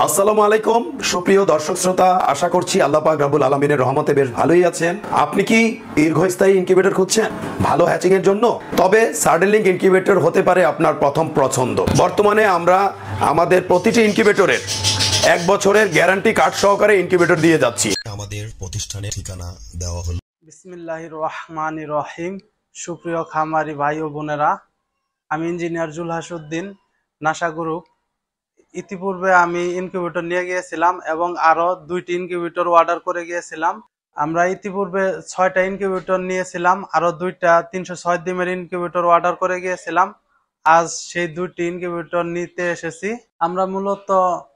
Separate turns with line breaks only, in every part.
আসসালামু আলাইকুম সুপ্রিয় দর্শক শ্রোতা, আশা করছি আল্লাহ পাক রব্বুল আলামিনের রহমতে বেশ ভালোই আছেন। আপনি কি দীর্ঘস্থায়ী ইনকিউবেটর খুঁজছেন ভালো হ্যাচিং এর জন্য? তবে সার্ডেনলিংক ইনকিউবেটর হতে পারে আপনার প্রথম পছন্দ। বর্তমানে আমরা আমাদের প্রতিটি ইনকিউবেটরের 1 বছরের গ্যারান্টি কার্ড সহকারে ইনকিউবেটর দিয়ে যাচ্ছি।
আমাদের প্রতিষ্ঠানের ঠিকানা দেওয়া হলো।
বিসমিল্লাহির রহমানির রহিম। সুপ্রিয় খামারি ভাই ও বোনেরা, আমি ইঞ্জিনিয়ার জুলহাসউদ্দিন, নাসা গ্রুপ। ইতিপূর্বে আমি ইনকিউবেটর নিয়ে গিয়েছিলাম এবং আরো 2টি ইনকিউবেটর অর্ডার করে গিয়েছিলাম। আমরা ইতিপূর্বে 6টা ইনকিউবেটর নিয়েছিলাম, আরো 2টা 306 ডিমের ইনকিউবেটর অর্ডার করে গিয়েছিলাম। আজ সেই 2টি ইনকিউবেটর নিতে এসেছি। আমরা মূলত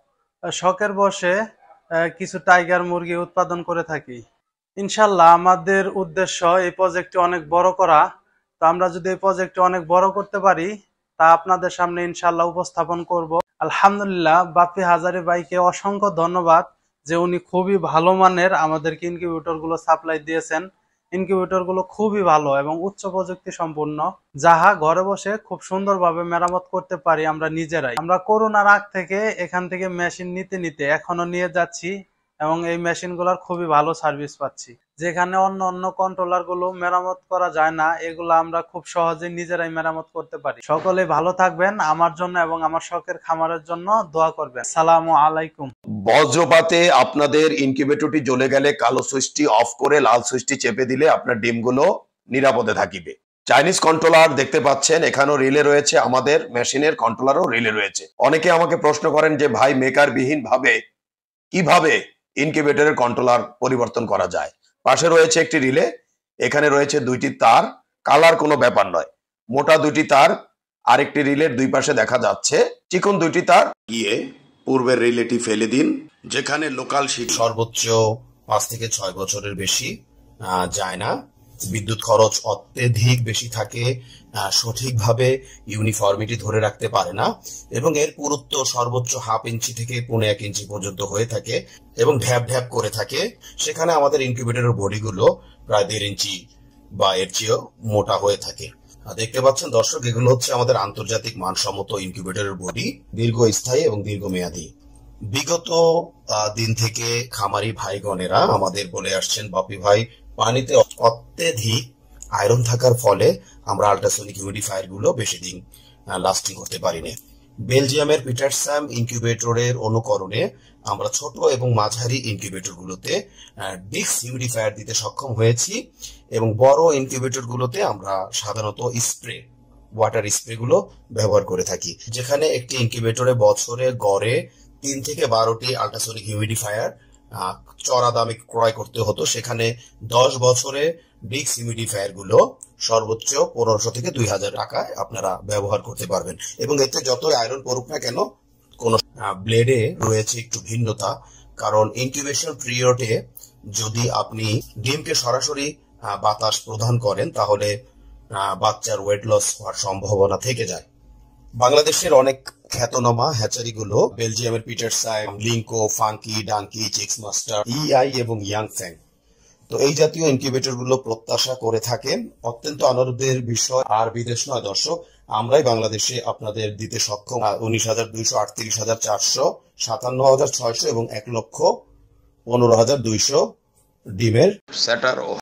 শখের বশে কিছু টাইগার মুরগি উৎপাদন করে থাকি। ইনশাল্লাহ আমাদের উদ্দেশ্য এই প্রজেক্টটি অনেক বড় করা। তো আমরা যদি এই প্রজেক্টটি অনেক বড় করতে পারি তা আপনাদের সামনে ইনশাল্লাহ উপস্থাপন করব। আলহামদুলিল্লাহ, বাপ্পি হাজারি ভাইকে অসংখ্য ধন্যবাদ যে উনি খুবই ভালো মানের আমাদেরকে ইনকিউবেটর গুলো সাপ্লাই দিয়েছেন। ইনকিউবেটর গুলো খুবই ভালো এবং উচ্চ প্রযুক্তি সম্পূর্ণ, যাহা ঘরে বসে খুব সুন্দরভাবে মেরামত করতে পারি আমরা নিজেরাই। আমরা করোনার আগ থেকে এখান থেকে মেশিন নিতে নিতে এখনো নিয়ে যাচ্ছি এবং এই মেশিনগুলোর খুবই ভালো সার্ভিস পাচ্ছি। যেখানে অন্য অন্য কন্ট্রোলার গুলো মেরামত করা যায় না, এগুলো আমরা খুব সহজে নিজেরাই মেরামত করতে পারি। সকলে ভালো থাকবেন, আমার জন্য এবং আমার শখের খামারের জন্য দোয়া করবেন। আসসালামু আলাইকুম।
বজ্রপাতে আপনাদের ইনকিউবেটরটি জ্বলে গেলে কালো সুইচটি অফ করে লাল সুইচটি চেপে দিলে আপনার ডিমগুলো নিরাপদে থাকিবে। চাইনিজ কন্ট্রোলার দেখতে পাচ্ছেন, এখানেও রিলে রয়েছে, আমাদের মেশিনের কন্ট্রোলারও রিলে রয়েছে। অনেকে আমাকে প্রশ্ন করেন যে ভাই, মেকার বিহীন ভাবে কিভাবে ইনকিউবেটরের কন্ট্রোলার পরিবর্তন করা যায়? পাশে রয়েছে একটি রিলে, এখানে রয়েছে 2টি তার, কালার কোনো ব্যাপার নয়। মোটা 2টি তার, আরেকটি রিলের 2 পাশে দেখা যাচ্ছে চিকন 2টি তার। গিয়ে পূর্বের রিলেটি ফেলে দিন, যেখানে লোকাল শিট
সর্বোচ্চ 5 থেকে 6 বছরের বেশি যায় না। বিদ্যুৎ খরচ অত্যধিক বেশি থাকে, সঠিকভাবে ইউনিফর্মিটি ধরে রাখতে পারে না এবং এর পুরুত্ব সর্বোচ্চ 1/2 ইঞ্চি থেকে 1.5 ইঞ্চি পর্যন্ত হয়ে থাকে এবং ঢ্যাপ ঢ্যাপ করে থাকে। সেখানে আমাদের ইনকিউবেটরের বডিগুলো প্রায় 1.5 ইঞ্চি বা এর চেয়েও মোটা হয়ে থাকে। দেখতে পাচ্ছেন দর্শক, এগুলো হচ্ছে আমাদের আন্তর্জাতিক মানসম্মত ইনকিউবেটরের বডি, দীর্ঘস্থায়ী এবং দীর্ঘমেয়াদী। বিগত দিন থেকে খামারি ভাইগণেরা আমাদের বলে আসছেন, বাপি ভাই, পানিতে অত্যধিক আয়রন থাকার ফলে আমরা আল্ট্রাসনিক হিউমিডিফায়ার গুলো বেশি দিন লাস্টিং করতে পারি না। বেলজিয়ামের পিটারসাম ইনকিউবেটরের অনুকরণে আমরা ছোট এবং মাঝারি ইনকিউবেটর গুলোতে ডিক্স হিউমিডিফায়ার দিতে সক্ষম হয়েছি এবং বড় ইনকিউবেটর গুলোতে আমরা সাধারণত স্প্রে, ওয়াটার স্প্রে গুলো ব্যবহার করে থাকি। যেখানে একটি ইনকিউবেটরে বছরে গড়ে 3 থেকে 12টি আল্ট্রাসনিক হিউমিডিফায়ার চড়া দামে ক্রয় করতে হতো, সেখানে 10 বছরে ডিক্স হিউমিডিফায়ার গুলো সর্বোচ্চ 1500 থেকে 2000 টাকায় আপনারা ব্যবহার করতে পারবেন এবং এতে যতই আয়রন পড়ুক না কেন, কোন ব্লেডে রয়েছে একটু ভিন্নতা। কারণ ইনকিউবেশন পিরিয়ডে যদি আপনি ডিমকে সরাসরি বাতাস প্রদান করেন তাহলে বাচ্চার ওয়েট লস হওয়ার সম্ভাবনা থেকে যায়। বাংলাদেশের অনেক খ্যাতনামা হ্যাচারি গুলো বেলজিয়ামের Petersime, Linco, Funky, Dunky, Chicks Master, EI এবং ইয়াংফ্যাং, তো এই জাতীয় ইনকিউবেটর গুলো প্রত্যাশা করে থাকেন। অত্যন্ত আনন্দের বিষয় আর বিদেশ নয় দর্শক, আমরাই বাংলাদেশে আপনাদের দিতে সক্ষম 19,200, 38,400, 57,600 এবং 1,15,200 ডিমের সেটার